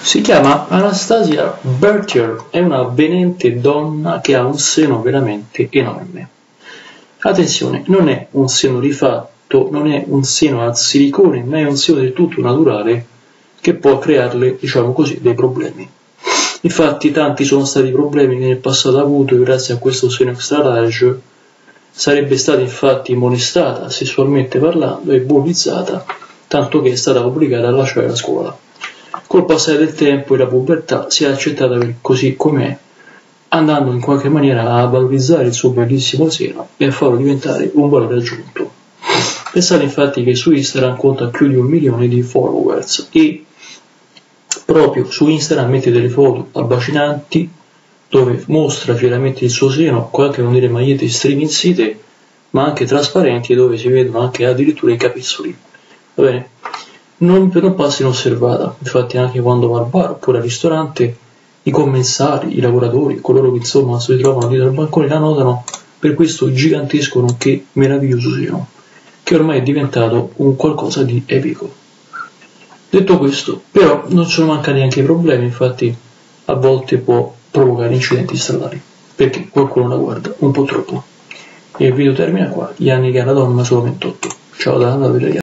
Si chiama Anastasia Bertier, è una avvenente donna che ha un seno veramente enorme. Attenzione, non è un seno rifatto, non è un seno al silicone, ma è un seno del tutto naturale che può crearle, diciamo così, dei problemi. Infatti tanti sono stati i problemi che nel passato ha avuto grazie a questo seno extra large. Sarebbe stata infatti molestata sessualmente parlando e bullizzata, tanto che è stata obbligata a lasciare la scuola. Col passare del tempo e la pubertà si è accettata per così com'è, andando in qualche maniera a valorizzare il suo bellissimo seno e a farlo diventare un valore aggiunto. Pensate infatti che su Instagram conta più di 1 milione di followers e proprio su Instagram mette delle foto allucinanti dove mostra fieramente il suo seno, qualche non dire magliette striminzite, ma anche trasparenti, dove si vedono anche addirittura i capezzoli. Va bene? Non passa inosservata, infatti anche quando va al bar oppure al ristorante, i commensali, i lavoratori, coloro che insomma si trovano dietro al bancone la notano per questo gigantesco nonché meraviglioso seno, che ormai è diventato un qualcosa di epico. Detto questo, però non ce ne manca neanche i problemi, infatti a volte può provocare incidenti stradali, perché qualcuno la guarda un po' troppo. E il video termina qua, gli anni che ha la donna sono 28. Ciao da Anna Valeria.